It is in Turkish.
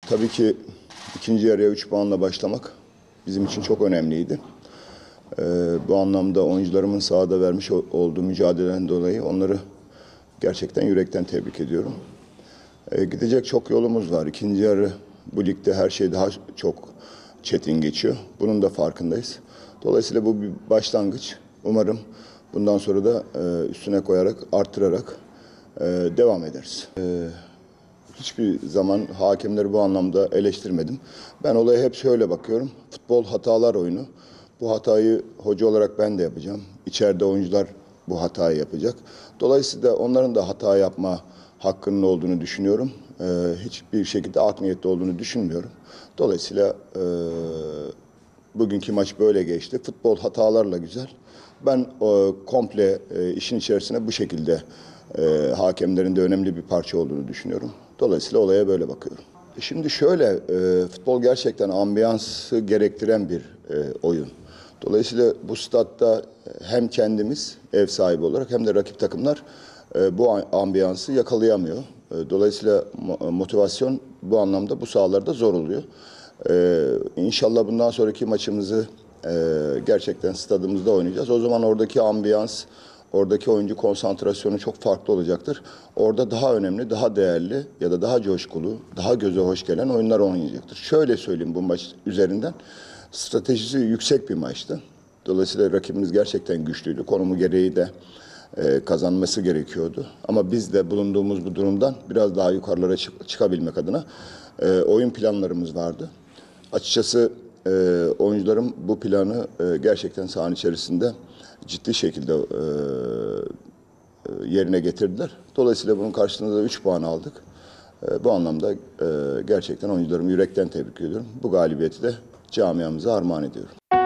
Tabii ki ikinci yarıya 3 puanla başlamak bizim için çok önemliydi. Bu anlamda oyuncularımın sahada vermiş olduğu mücadeleden dolayı onları gerçekten yürekten tebrik ediyorum. Gidecek çok yolumuz var. İkinci yarı bu ligde her şey daha çok çetin geçiyor. Bunun da farkındayız. Dolayısıyla bu bir başlangıç. Umarım bundan sonra da üstüne koyarak, arttırarak devam ederiz. Hiçbir zaman hakemleri bu anlamda eleştirmedim. Ben olaya hep şöyle bakıyorum. Futbol hatalar oyunu. Bu hatayı hoca olarak ben de yapacağım. İçeride oyuncular bu hatayı yapacak. Dolayısıyla onların da hata yapma hakkının olduğunu düşünüyorum. Hiçbir şekilde art niyetli olduğunu düşünmüyorum. Dolayısıyla bugünkü maç böyle geçti. Futbol hatalarla güzel. Ben komple işin içerisine bu şekilde hakemlerin de önemli bir parça olduğunu düşünüyorum. Dolayısıyla olaya böyle bakıyorum. Şimdi şöyle, futbol gerçekten ambiyansı gerektiren bir oyun. Dolayısıyla bu statta hem kendimiz ev sahibi olarak hem de rakip takımlar bu ambiyansı yakalayamıyor. Dolayısıyla motivasyon bu anlamda bu sahalarda zor oluyor. İnşallah bundan sonraki maçımızı gerçekten stadımızda oynayacağız. O zaman oradaki ambiyans, oradaki oyuncu konsantrasyonu çok farklı olacaktır. Orada daha önemli, daha değerli ya da daha coşkulu, daha göze hoş gelen oyunlar oynayacaktır. Şöyle söyleyeyim bu maç üzerinden. Stratejisi yüksek bir maçtı. Dolayısıyla rakibimiz gerçekten güçlüydü. Konumu gereği de kazanması gerekiyordu. Ama biz de bulunduğumuz bu durumdan biraz daha yukarılara çıkabilmek adına oyun planlarımız vardı. Açıkçası oyuncularım bu planı gerçekten sahanın içerisinde ciddi şekilde yerine getirdiler. Dolayısıyla bunun karşılığında da 3 puan aldık. Bu anlamda gerçekten oyuncularımı yürekten tebrik ediyorum. Bu galibiyeti de camiamıza armağan ediyorum.